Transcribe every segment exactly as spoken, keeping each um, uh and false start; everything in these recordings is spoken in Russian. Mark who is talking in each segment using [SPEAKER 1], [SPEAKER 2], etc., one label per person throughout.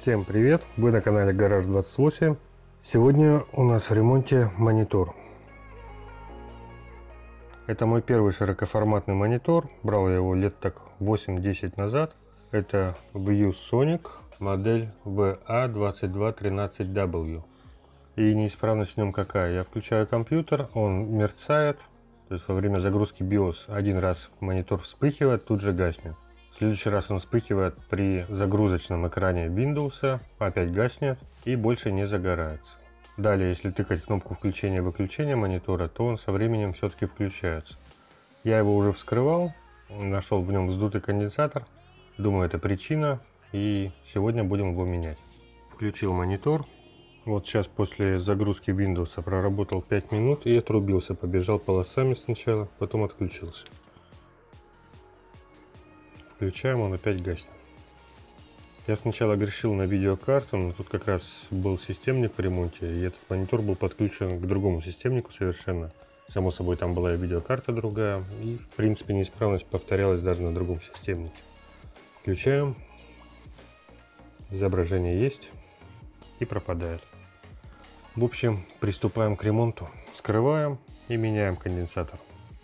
[SPEAKER 1] Всем привет! Вы на канале Гараж двадцать восемь. Сегодня у нас в ремонте монитор. Это мой первый широкоформатный монитор. Брал я его лет так восемь-десять назад. Это ViewSonic, модель ви эй двадцать два тринадцать дабл ю. И неисправность в нем какая? Я включаю компьютер, он мерцает. То есть во время загрузки биос один раз монитор вспыхивает, тут же гаснет. В следующий раз он вспыхивает при загрузочном экране Windows, опять гаснет и больше не загорается. Далее, если тыкать кнопку включения-выключения монитора, то он со временем все-таки включается. Я его уже вскрывал, нашел в нем вздутый конденсатор. Думаю, это причина, и сегодня будем его менять. Включил монитор. Вот сейчас после загрузки Windows проработал пять минут и отрубился. Побежал полосами сначала, потом отключился. Включаем, он опять гаснет. Я сначала грешил на видеокарту, но тут как раз был системник в ремонте, и этот монитор был подключен к другому системнику совершенно. Само собой, там была и видеокарта другая, и в принципе неисправность повторялась даже на другом системнике. Включаем. Изображение есть и пропадает. В общем, приступаем к ремонту. Вскрываем и меняем конденсатор.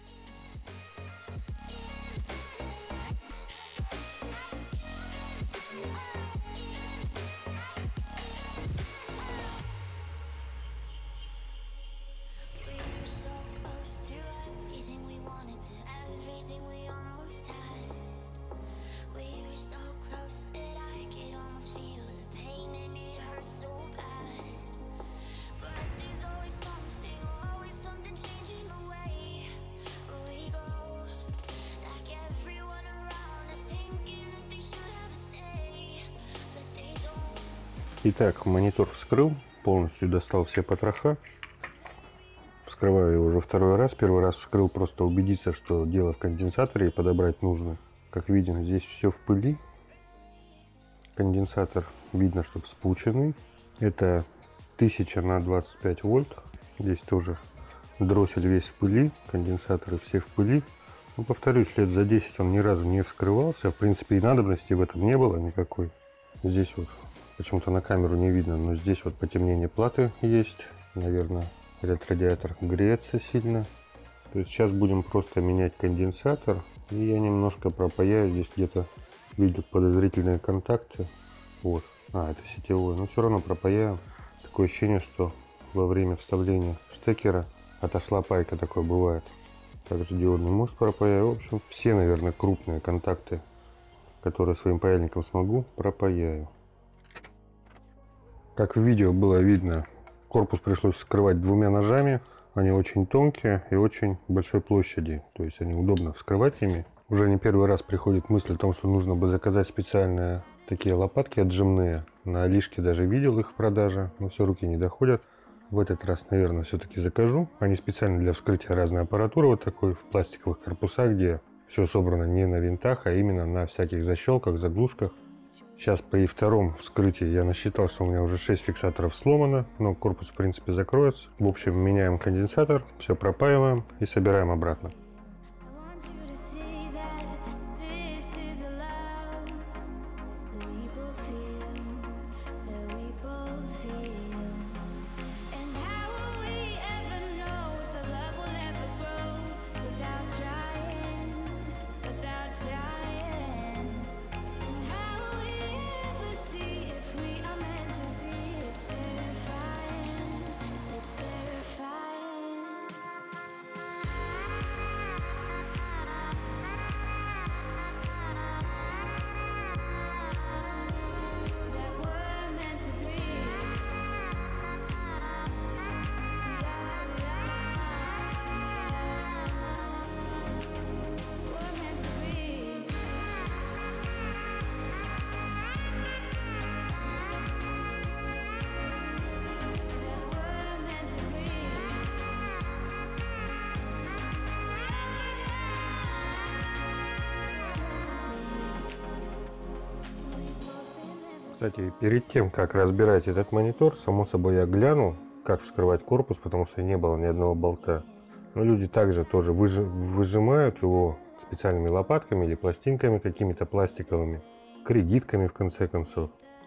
[SPEAKER 1] Итак, монитор вскрыл, полностью достал все потроха. Вскрываю его уже второй раз. Первый раз вскрыл просто убедиться, что дело в конденсаторе и подобрать нужно. Как видно, здесь все в пыли. Конденсатор видно, что вспученный. Это тысяча на двадцать пять вольт. Здесь тоже дроссель весь в пыли, конденсаторы все в пыли. Но, повторюсь, лет за десять он ни разу не вскрывался. В принципе, и надобности в этом не было никакой. Здесь вот почему-то на камеру не видно, но здесь вот потемнение платы есть. Наверное, этот радиатор греется сильно. То есть сейчас будем просто менять конденсатор. И я немножко пропаяю. Здесь где-то видел подозрительные контакты. Вот. А, это сетевой. Но все равно пропаяю. Такое ощущение, что во время вставления штекера отошла пайка. Такое бывает. Также диодный мост пропаяю. В общем, все, наверное, крупные контакты, которые своим паяльником смогу, пропаяю. Как в видео было видно, корпус пришлось вскрывать двумя ножами. Они очень тонкие и очень большой площади. То есть они удобно вскрывать ими. Уже не первый раз приходит мысль о том, что нужно бы заказать специальные такие лопатки отжимные. На Алишке даже видел их в продаже, но все руки не доходят. В этот раз, наверное, все-таки закажу. Они специально для вскрытия разной аппаратуры, вот такой в пластиковых корпусах, где все собрано не на винтах, а именно на всяких защелках, заглушках. Сейчас при втором вскрытии я насчитал, что у меня уже шесть фиксаторов сломано, но корпус в принципе закроется. В общем, меняем конденсатор, все пропаиваем и собираем обратно. Кстати, перед тем, как разбирать этот монитор, само собой я глянул, как вскрывать корпус, потому что не было ни одного болта. Но люди также тоже выжи, выжимают его специальными лопатками или пластинками какими-то пластиковыми, кредитками в конце концов.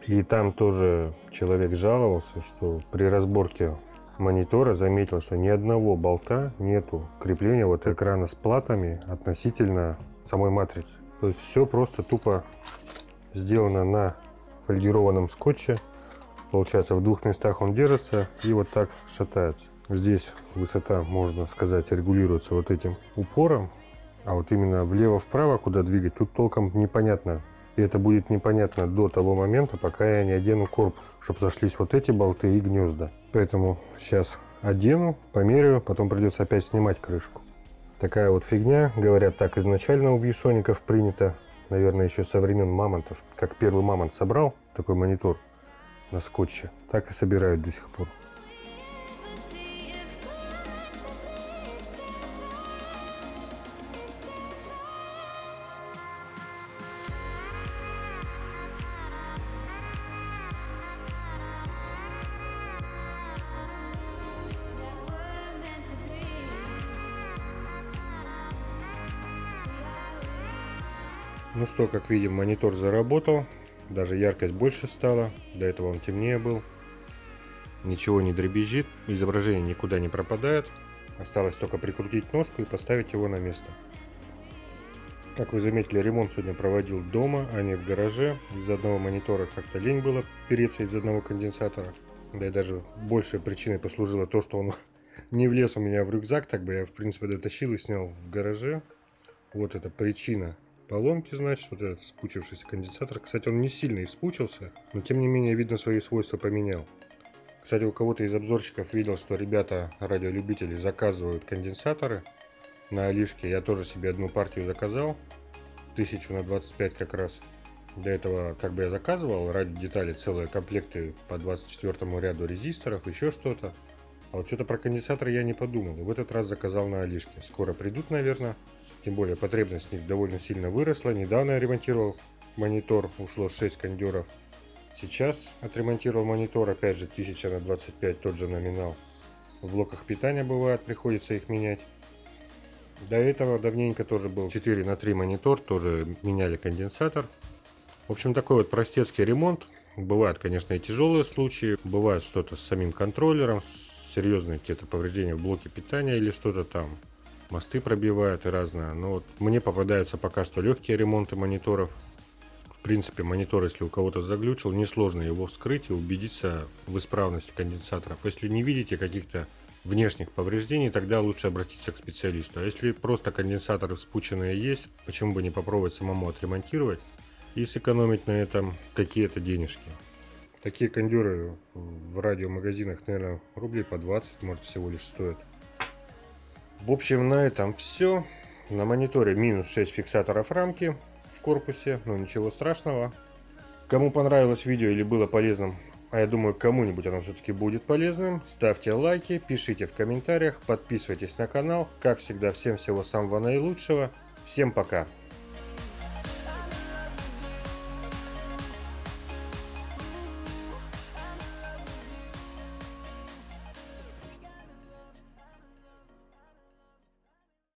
[SPEAKER 1] И там тоже человек жаловался, что при разборке монитора заметил, что ни одного болта нету крепления вот экрана с платами относительно самой матрицы. То есть все просто тупо сделано на фольгированном скотче. Получается, в двух местах он держится и вот так шатается. Здесь высота, можно сказать, регулируется вот этим упором. А вот именно влево-вправо, куда двигать, тут толком непонятно. И это будет непонятно до того момента, пока я не одену корпус, чтобы сошлись вот эти болты и гнезда. Поэтому сейчас одену, померяю, потом придется опять снимать крышку. Такая вот фигня. Говорят, так изначально у вьюсоников принято. Наверное, еще со времен мамонтов. Как первый мамонт собрал такой монитор на скотче, так и собирают до сих пор. Ну что, как видим, монитор заработал. Даже яркость больше стала. До этого он темнее был. Ничего не дребезжит. Изображение никуда не пропадает. Осталось только прикрутить ножку и поставить его на место. Как вы заметили, ремонт сегодня проводил дома, а не в гараже. Из-за одного монитора как-то лень было переться из одного конденсатора. Да и даже большей причиной послужило то, что он не влез у меня в рюкзак. Так бы я, в принципе, дотащил и снял в гараже. Вот это причина поломки, значит, вот этот вспучившийся конденсатор. Кстати, он не сильно и вспучился, но тем не менее, видно, свои свойства поменял. Кстати, у кого-то из обзорщиков видел, что ребята, радиолюбители, заказывают конденсаторы на Алишке. Я тоже себе одну партию заказал, тысячу на двадцать пять как раз. Для этого как бы я заказывал ради деталей целые комплекты по двадцать четвёртому ряду резисторов, еще что-то. А вот что-то про конденсатор я не подумал. В этот раз заказал на Алишке. Скоро придут, наверное. Тем более потребность в них довольно сильно выросла. Недавно я ремонтировал монитор, ушло шесть кондеров. Сейчас отремонтировал монитор, опять же тысяча на двадцать пять, тот же номинал. В блоках питания бывает, приходится их менять. До этого давненько тоже был четыре на три монитор, тоже меняли конденсатор. В общем, такой вот простецкий ремонт. Бывают, конечно, и тяжелые случаи. Бывает что-то с самим контроллером, серьезные какие-то повреждения в блоке питания или что-то там. Мосты пробивают и разное. Но вот мне попадаются пока что легкие ремонты мониторов. В принципе, монитор, если у кого-то заглючил, несложно его вскрыть и убедиться в исправности конденсаторов. Если не видите каких-то внешних повреждений, тогда лучше обратиться к специалисту. А если просто конденсаторы вспученные есть, почему бы не попробовать самому отремонтировать и сэкономить на этом какие-то денежки. Такие кондеры в радиомагазинах, наверное, рублей по двадцать, может, всего лишь стоят. В общем, на этом все. На мониторе минус шесть фиксаторов рамки в корпусе, но ничего страшного. Кому понравилось видео или было полезным, а я думаю, кому-нибудь оно все-таки будет полезным, ставьте лайки, пишите в комментариях, подписывайтесь на канал. Как всегда, всем всего самого наилучшего. Всем пока!